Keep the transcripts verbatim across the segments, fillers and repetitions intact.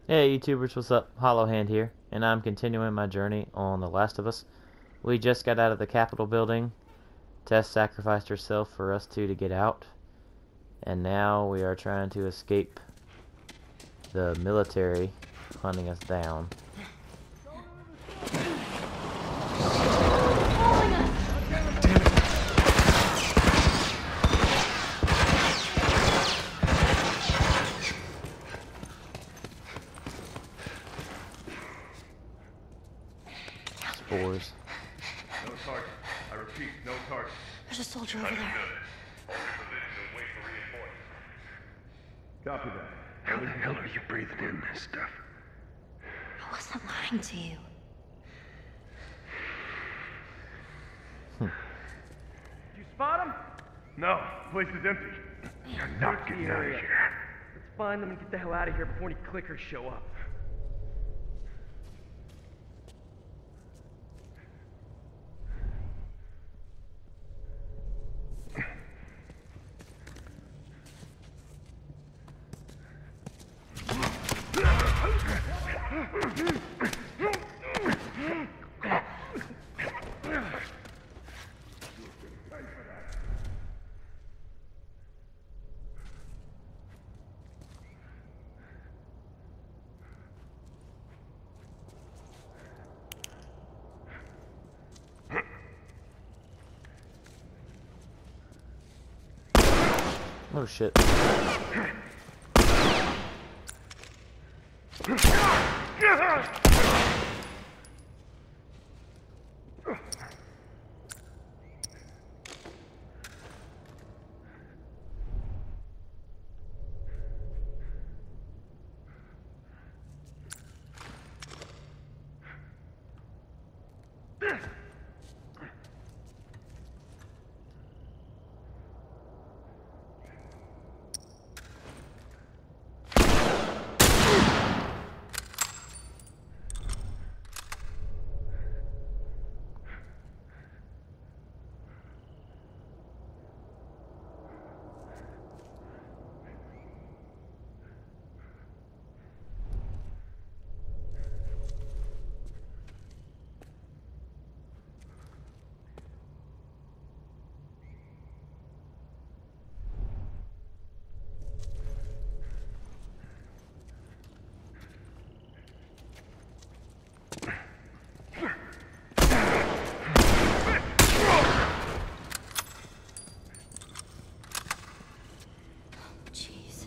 Hey YouTubers, what's up? Hollowhand here, and I'm continuing my journey on The Last of Us. We just got out of the Capitol building. Tess sacrificed herself for us two to get out, and now we are trying to escape the military hunting us down. Spores. No target. I repeat, no target. There's a soldier over there. Wait for reinforcements. Copy that. How the hell are you breathing in this stuff? I wasn't lying to you. You spot him? No, place is empty. You're not getting out of here. Let's find them and get the hell out of here before any clickers show up. Oh shit. Jeez.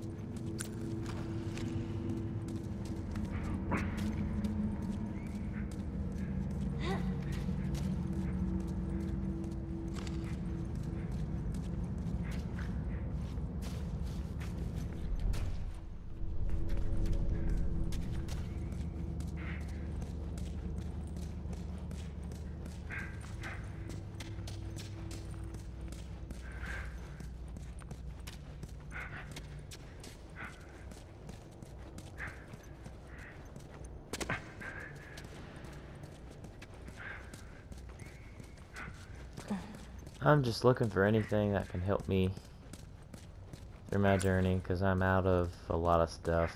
I'm just looking for anything that can help me through my journey, because I'm out of a lot of stuff.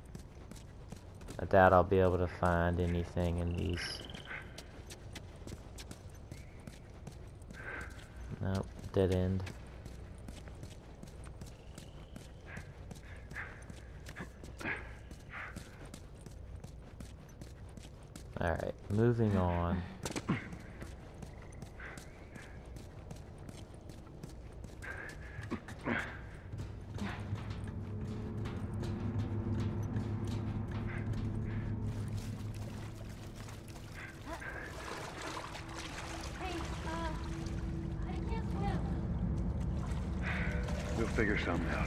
I doubt I'll be able to find anything in these. Nope, dead end. Alright, moving on. We'll figure something out.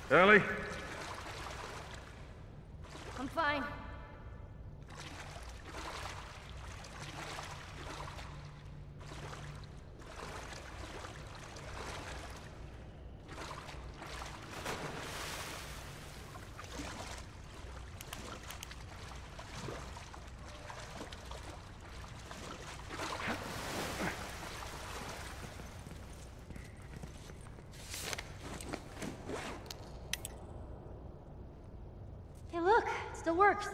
Ellie? I'm fine. Hey, look, it still works.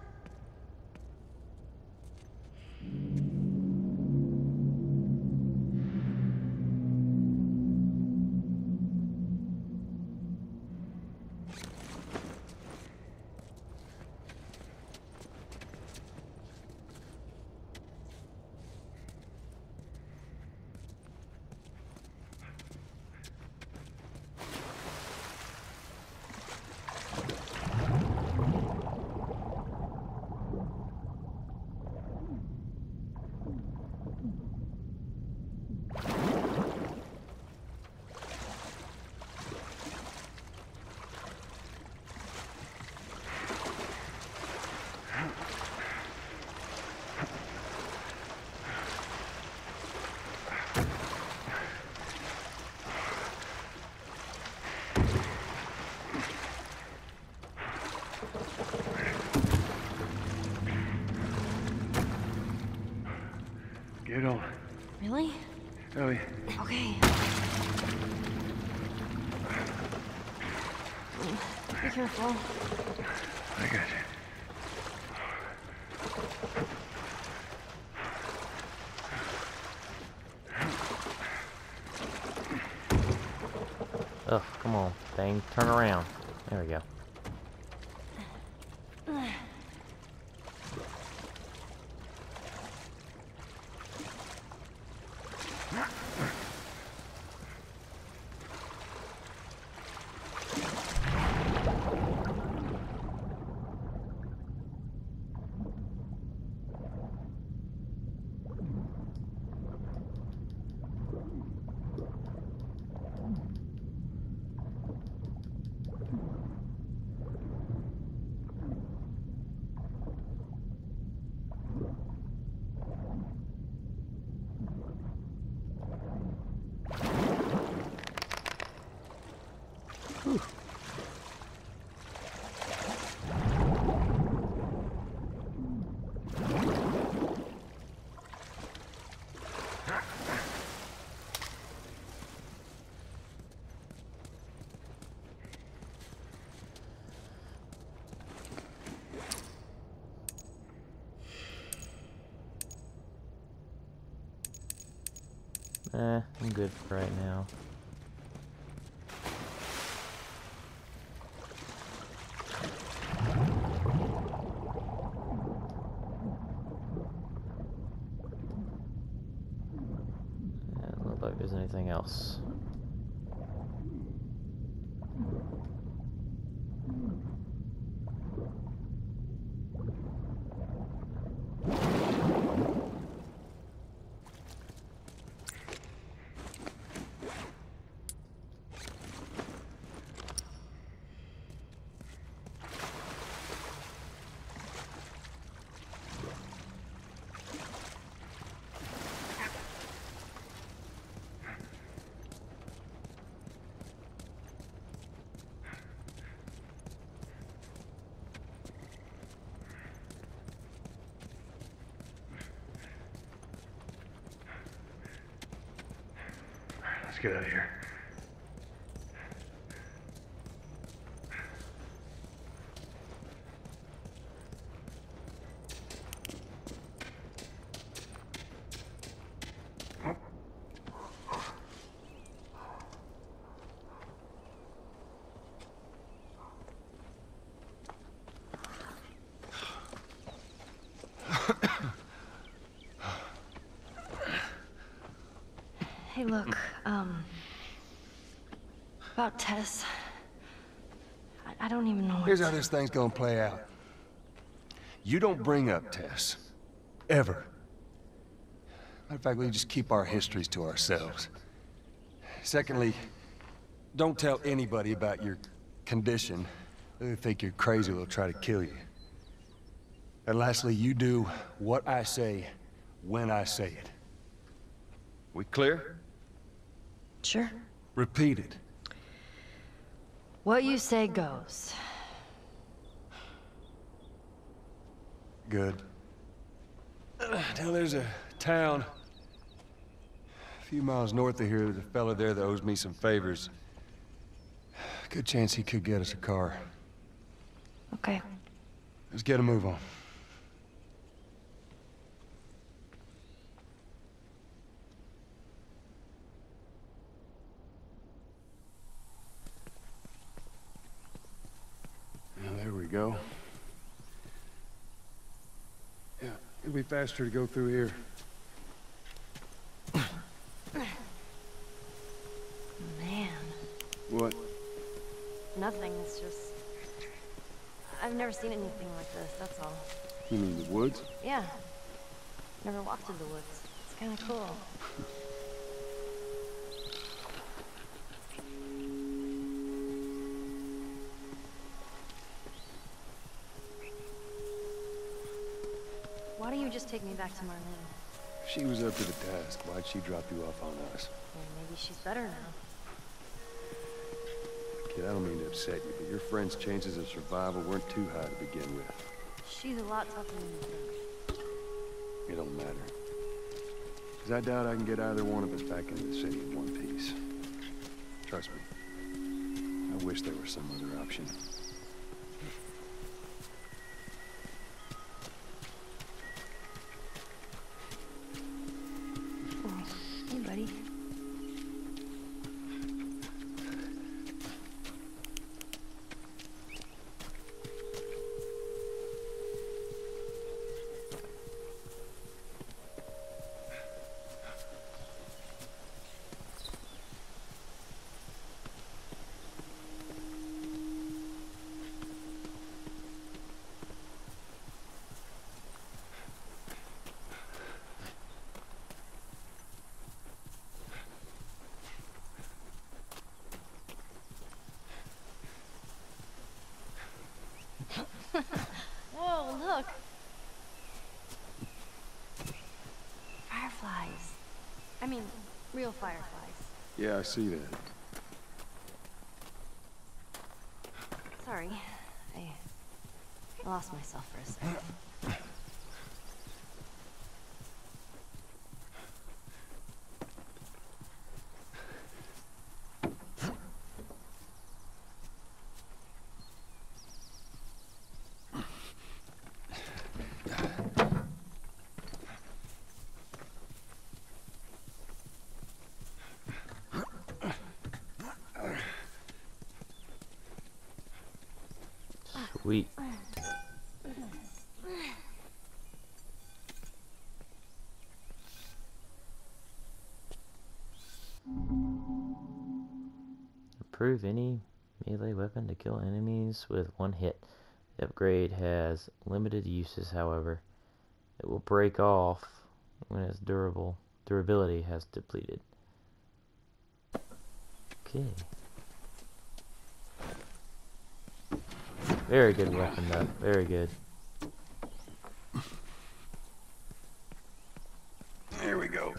Get on. Really? Ellie, Okay. Be careful. I got you. Ugh, come on, thing. Turn around. There we go. Eh, I'm good for right now. Doesn't look like there's anything else. Let's get out of here. Hey, look, um... about Tess. I, I don't even know what Here's to- how this thing's gonna play out. You don't bring up Tess. Ever. Matter of fact, we just keep our histories to ourselves. Secondly, don't tell anybody about your condition, they think you're crazy, they'll try to kill you. And lastly, you do what I say, when I say it. We clear? Sure. Repeat it. What you say goes. Good. Now there's a town a few miles north of here. There's a fella there that owes me some favors. Good chance he could get us a car. Okay. Let's get a move on. Now, there we go. Yeah, it'll be faster to go through here. Man. What? Nothing. It's just... I've never seen anything like this, that's all. You mean the woods? Yeah. Never walked through the woods. It's kind of cool. Why don't you just take me back to Marlene? She was up to the task. Why'd she drop you off on us? Well, maybe she's better now. Kid, I don't mean to upset you, but your friend's chances of survival weren't too high to begin with. She's a lot tougher than you think. It don't matter. Because I doubt I can get either one of us back into the city in one piece. Trust me. I wish there was some other option. Oh, hey, buddy. Whoa, look! Fireflies. I mean, real fireflies. Yeah, I see that. Sorry. I lost myself for a second. Sweet. Improve any melee weapon to kill enemies with one hit. The upgrade has limited uses, however. It will break off when its durable durability has depleted. Okay. Very good weapon, though. Very good. There we go.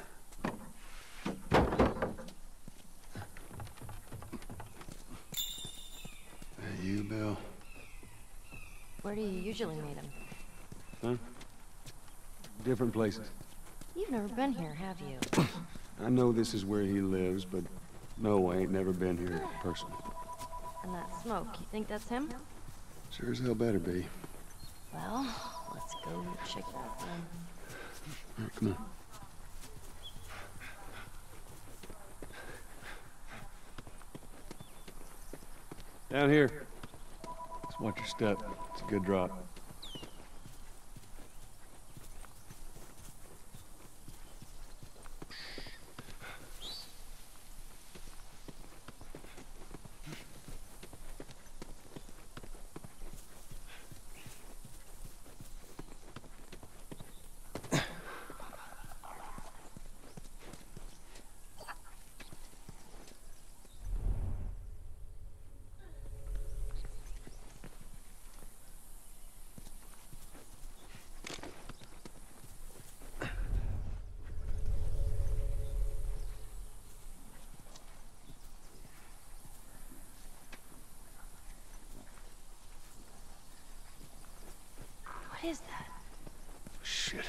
You, Bill? Where do you usually meet him? Huh? Different places. You've never been here, have you? I know this is where he lives, but no, I ain't never been here personally. And that smoke, you think that's him? Sure as hell better be. Well, let's go check it out then. All right, come on. Down here. Just watch your step. It's a good drop. is that? Shit.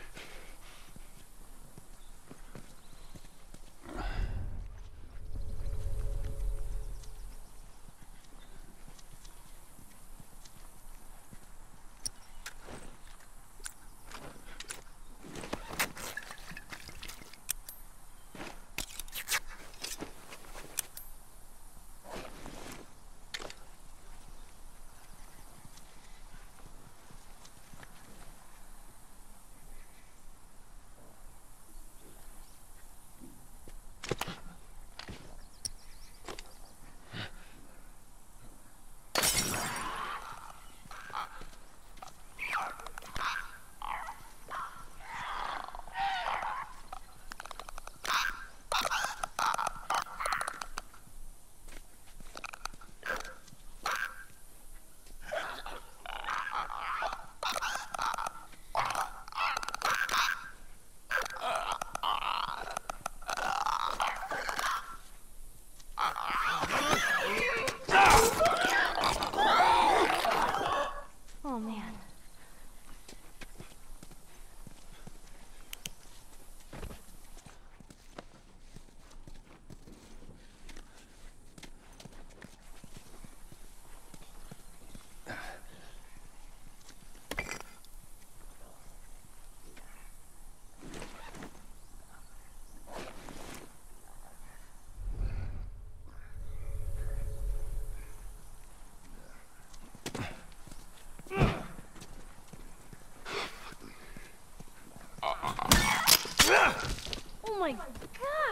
Oh man. Oh my god!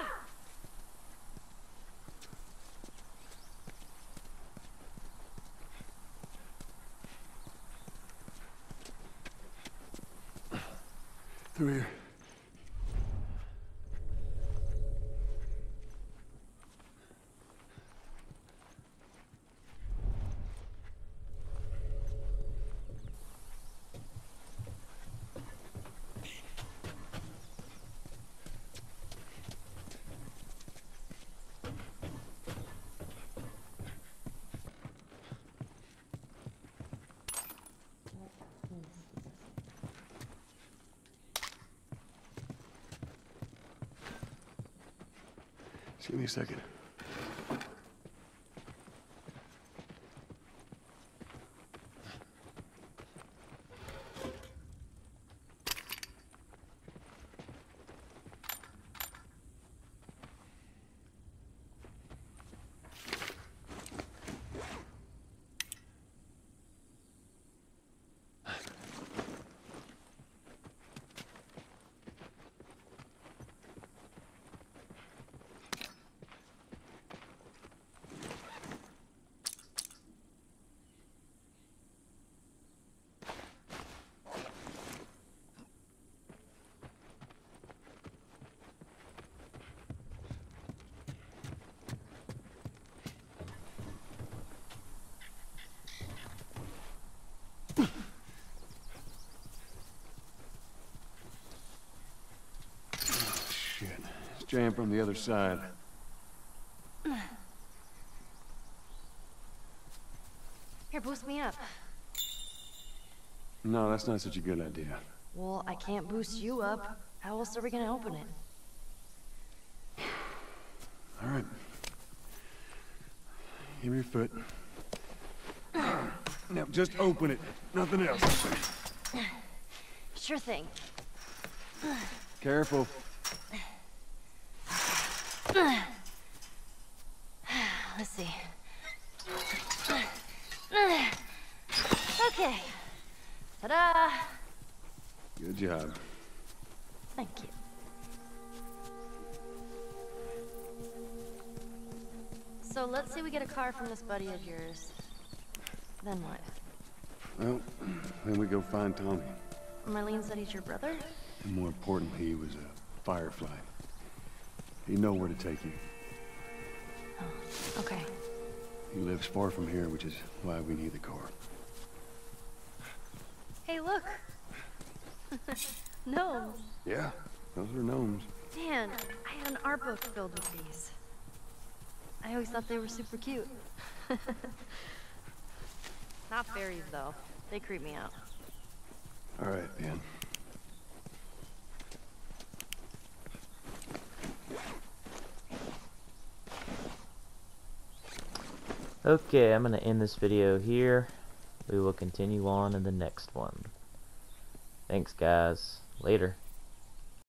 Through here. Just give me a second. Shit. It's jammed from the other side. Here, boost me up. No, that's not such a good idea. Well, I can't boost you up. How else are we gonna open it? All right. Give me your foot. Now, just open it. Nothing else. Sure thing. Careful. Let's see. Okay. Ta-da! Good job. Thank you. So let's say we get a car from this buddy of yours. Then what? Well, then we go find Tommy. Marlene said he's your brother? And more importantly, he was a firefly. He'd know where to take you. Oh, okay. He lives far from here, which is why we need the car. Hey, look! Gnomes! Yeah, those are gnomes. Man, I had an art book filled with these. I always thought they were super cute. Not fairies, though. They creep me out. All right, Ben. Okay, I'm going to end this video here. We will continue on in the next one. Thanks, guys. Later.